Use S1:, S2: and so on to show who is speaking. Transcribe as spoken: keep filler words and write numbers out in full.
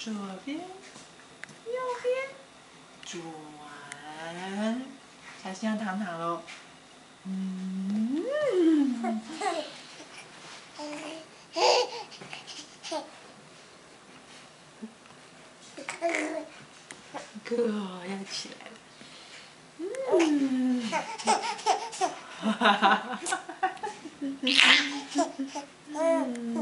S1: 左边，右边，转，才是要躺躺喽。嗯。哥要起来了。嗯。哈哈哈哈哈哈。